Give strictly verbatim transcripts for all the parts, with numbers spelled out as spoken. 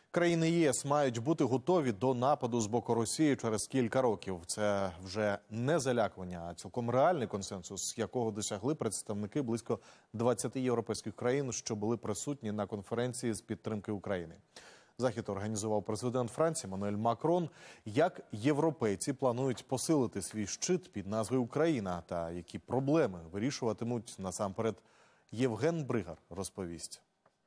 Країни ЄС мають бути готові до нападу з боку Росії через кілька років. Це вже не залякування, а цілком реальний консенсус, якого досягли представники близько двадцяти європейських країн, що були присутні на конференції з підтримки України. Захід організував президент Франції Еммануель Макрон. Як європейці планують посилити свій щит під назвою «Україна» та які проблеми вирішуватимуть насамперед, Євген Бригар розповість.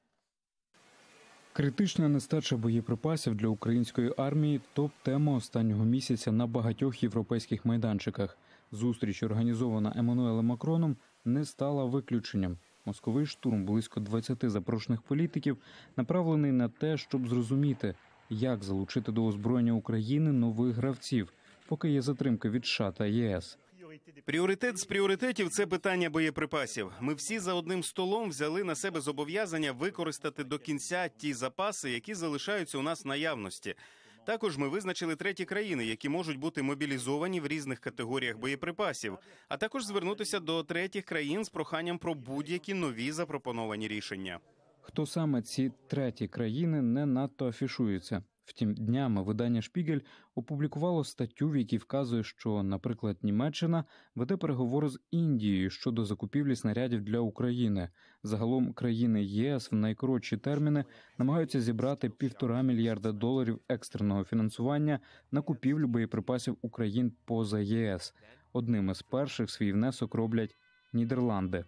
Критична нестача боєприпасів для української армії – топ-тема останнього місяця на багатьох європейських майданчиках. Зустріч, організована Еммануелем Макроном, не стала виключенням. Московий штурм близько двадцяти запрошених політиків направлений на те, щоб зрозуміти, як залучити до озброєння України нових гравців, поки є затримка від США та ЄС. Пріоритет з пріоритетів – це питання боєприпасів. Ми всі за одним столом взяли на себе зобов'язання використати до кінця ті запаси, які залишаються у нас в наявності. Також ми визначили треті країни, які можуть бути мобілізовані в різних категоріях боєприпасів, а також звернутися до третіх країн з проханням про будь-які нові запропоновані рішення. Хто саме ці треті країни, не надто афішується. Втім, днями видання «Шпігель» опублікувало статтю, в якій вказує, що, наприклад, Німеччина веде переговори з Індією щодо закупівлі снарядів для України. Загалом країни ЄС в найкоротші терміни намагаються зібрати півтора мільярда доларів екстреного фінансування на купівлю боєприпасів у країн поза ЄС. Одним із перших свій внесок роблять Нідерланди.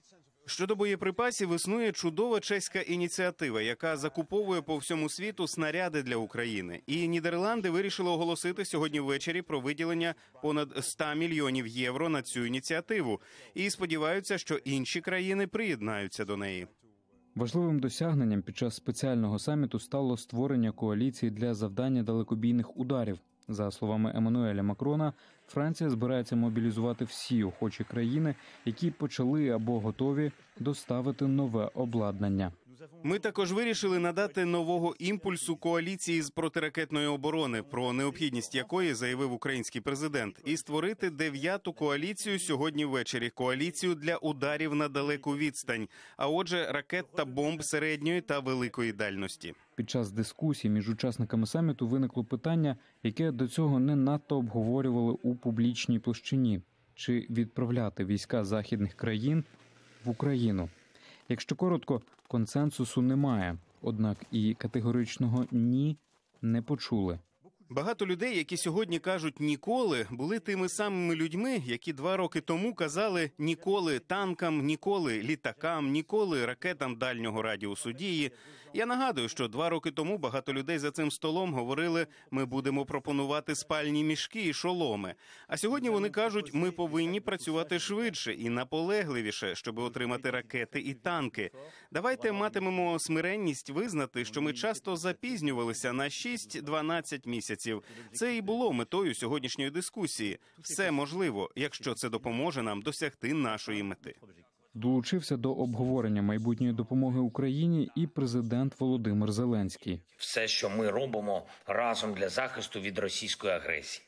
Щодо боєприпасів, існує чудова чеська ініціатива, яка закуповує по всьому світу снаряди для України. І Нідерланди вирішили оголосити сьогодні ввечері про виділення понад ста мільйонів євро на цю ініціативу. І сподіваються, що інші країни приєднаються до неї. Важливим досягненням під час спеціального саміту стало створення коаліції для завдання далекобійних ударів. За словами Еммануеля Макрона, Франція збирається мобілізувати всі охочі країни, які почали або готові доставити нове обладнання. Ми також вирішили надати нового імпульсу коаліції з протиракетної оборони, про необхідність якої заявив український президент, і створити дев'яту коаліцію сьогодні ввечері. Коаліцію для ударів на далеку відстань, а отже, ракет та бомб середньої та великої дальності. Під час дискусій між учасниками саміту виникло питання, яке до цього не надто обговорювали у публічній площині – чи відправляти війська західних країн в Україну. Якщо коротко, консенсусу немає, однак і категоричного «ні» не почули. Багато людей, які сьогодні кажуть «ніколи», були тими самими людьми, які два роки тому казали «ніколи танкам», «ніколи літакам», «ніколи ракетам дальнього радіусу дії». Я нагадую, що два роки тому багато людей за цим столом говорили «ми будемо пропонувати спальні мішки і шоломи». А сьогодні вони кажуть «ми повинні працювати швидше і наполегливіше, щоб отримати ракети і танки». Давайте матимемо смиренність визнати, що ми часто запізнювалися на шість-дванадцять місяців. Це і було метою сьогоднішньої дискусії. Все можливо, якщо це допоможе нам досягти нашої мети. Долучився до обговорення майбутньої допомоги Україні і президент Володимир Зеленський. Все, що ми робимо разом для захисту від російської агресії,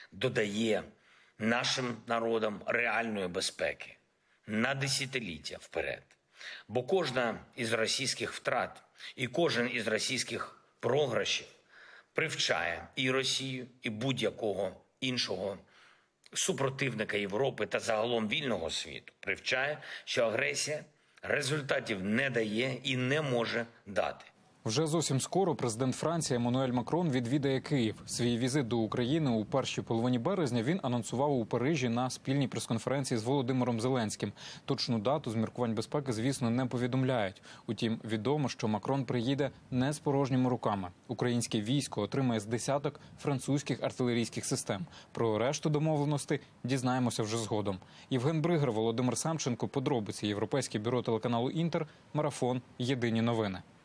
додає нашим народам реальної безпеки на десятиліття вперед. Бо кожна із російських втрат і кожен із російських програшів привчає і Росію, і будь-якого іншого супротивника Європи та загалом вільного світу. Привчає, що агресія результатів не дає і не може дати. Вже зовсім скоро президент Франції Еммануель Макрон відвідає Київ. Свій візит до України у першій половині березня він анонсував у Парижі на спільній прес-конференції з Володимиром Зеленським. Точну дату з міркувань безпеки, звісно, не повідомляють. Утім, відомо, що Макрон приїде не з порожніми руками. Українське військо отримає з десяток французьких артилерійських систем. Про решту домовленостей дізнаємося вже згодом. Євген Бригар, Володимир Самченко, подробиці. Європейське бюро телеканалу «Інтер», Марафон, Єдині новини.